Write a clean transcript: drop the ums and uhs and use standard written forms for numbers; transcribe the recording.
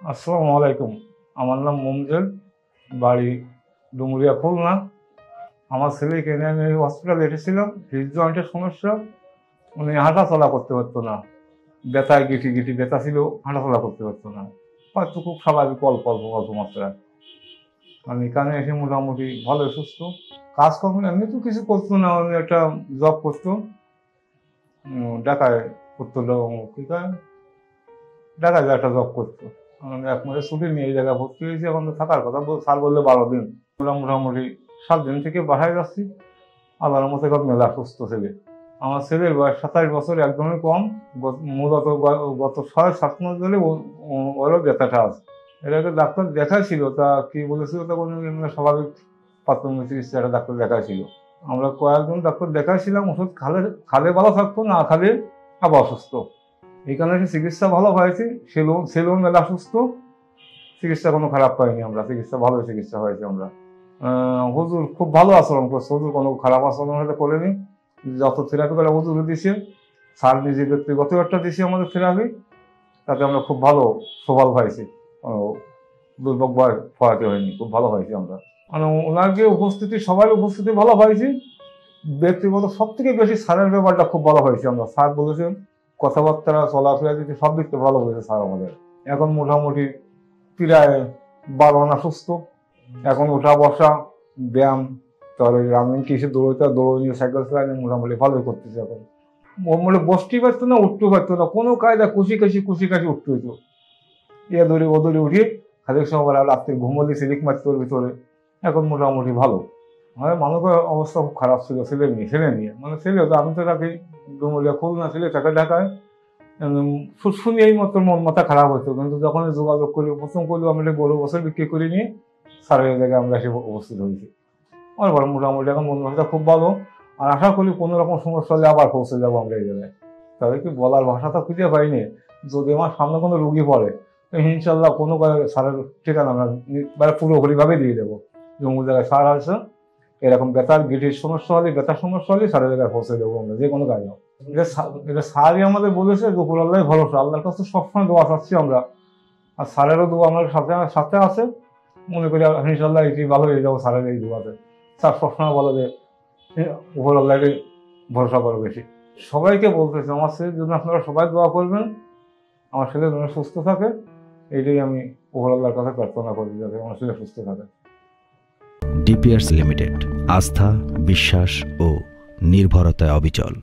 আসসালামু আলাইকুম। আমার নাম মমজেল, বাড়ি ডুমুরিয়া, খুলনা। আমার ছেলেকে নিয়ে আমি হসপিটালে এসেছিলাম। হিপ জয়েন্টের সমস্যা, উনি হাঁটা চলা করতে পারতো না। ব্যথায় গিটি গিটি ব্যথা ছিল, হাঁটা চলা করতে পারতো না। হয়তো খুব স্বাভাবিক অল্প অল্প অল্প মাত্রায়। আমি এখানে এসে মোটামুটি ভালো সুস্থ। কাজকর্ম এমনি তো কিছু করতো না, উনি একটা জব করতো, ঢাকায় করতো, কি কয়, ঢাকায় যে একটা জব করতো। আমি এক মাসে ছুটি নিয়ে এই জায়গায় ভর্তি হয়েছি। এখন তো থাকার কথা স্যার বললে 12 দিন। মোটামুটি 7 দিন থেকে বাসায় যাচ্ছি। আল্লাহর মতো এখন মেলা সুস্থ ছেলে। আমার ছেলের বয়স 27 বছর, একদমই কম। মূলত গত 6-7 মাস ধরে ওরও ব্যথাটা আছে। এর আগে ডাক্তার দেখাইছিল, তা কি বলেছিল তখন স্বাভাবিক প্রাথমিক চিকিৎসা একটা ডাক্তার দেখাইছিল। আমরা কয়েকজন ডাক্তার দেখাইছিলাম, ওষুধ খালে খালে ভালো থাকতো, না খালে আবার অসুস্থ। এখানে এসে চিকিৎসা ভালো হয়েছে, ছেলেও মেলা সুস্থ। চিকিৎসা কোনো খারাপ পাইনি আমরা, চিকিৎসা ভালোই চিকিৎসা হয়েছে আমরা। হুজুর খুব ভালো আচরণ করছে, হুজুর কোনো খারাপ আচরণ হয়তো করেনি। যত থেরাপি করে হুজুর দিছে, স্যার নিজে ব্যক্তিগত একটা দিছে আমাদের থেরাপি, তাতে আমরা খুব ভালো সফল হয়েছি। দুর্ভোগ ফলাতে হয়নি, খুব ভালো হয়েছি আমরা। মানে ওনার যে উপস্থিতি, সবার উপস্থিতি ভালো হয়েছে। ব্যক্তিগত সব থেকে বেশি স্যারের ব্যাপারটা খুব ভালো হয়েছে আমরা। স্যার বলেছেন কথাবার্তা, চলাফেরা দিতে সব দিক থেকে ভালো বলেছে স্যার আমাদের। এখন মোটামুটি প্রায় 12 আনা সুস্থ। এখন ওঠা বসা, ব্যায়াম, তারপরে রানিং কিছু দৌড়নি, সাইকেল চালানি মোটামুটি ভালোই করতেছে। এখন মোটামুটি বসতেই পারতো না, উঠতেও পারতো না, কোনো কায়দা খুশি কাশি উঠতে হইতো। এ দৌড়ে ও দৌড়ে উঠে খালি সময় রাত্রে ঘুমোলে সিলিক মারতে ওর ভিতরে। এখন মোটামুটি ভালো। মানে মানুষের অবস্থা খুব খারাপ ছিল ছেলে নিয়ে। মানে ছেলে তো, আমি তো তাকে ডুমুরিয়া খুলনা, ছেলে তাকে ঢাকায় শুনিয়েই মতো মন মাথা খারাপ হতো। কিন্তু যখন যোগাযোগ করি, প্রথম করলেও আমরা গরু বছর বিক্রি করে নিয়ে সারের জায়গায় আমরা এসে উপস্থিত হয়েছি। আমার বড় মোটামুটি এখন মন মাথা খুব ভালো। আর আশা করি কোনো রকম সমস্যা হলে আবার পৌঁছে যাবো আমরা এই জায়গায়। তবে কি বলার ভাষা তো খুঁজে পাইনি। যদি আমার সামনে কোনো রুগী পড়ে, ইনশাল্লাহ কোনো সারের ঠিকানা আমরা পুরোপুরিভাবে দিয়ে দেবো। জম্মু জায়গায় সার আছে, এরকম ব্যথার গিটির সমস্যা হলে, ব্যথার সমস্যা হলে সারের জায়গায় পৌঁছে দেবো আমরা, যে কোনো কাজে। এটা স্যারই আমাদের বলেছে, দুপুর আল্লাহ ভরসা, আল্লাহর কাছে সবসময় দোয়া চাচ্ছি আমরা। আর স্যারেরও দোয়া আমার সাথে আছে। মনে করি ইনশাল্লাহ এটি ভালো হয়ে যাবো স্যারের এই দোয়াতে। স্যার সবসময় বলে যে উপর আল্লাহকে ভরসা করো বেশি। সবাইকে বলতেছি, আমার ছেলের জন্য আপনারা সবাই দোয়া করবেন, আমার ছেলে যেন সুস্থ থাকে। এইটাই আমি উপর আল্লাহর কাছে প্রার্থনা করি, যাতে আমার ছেলে সুস্থ থাকে। ডিপিআরস লিমিটেড, আস্থা, বিশ্বাস ও নির্ভরতায় অবিচল।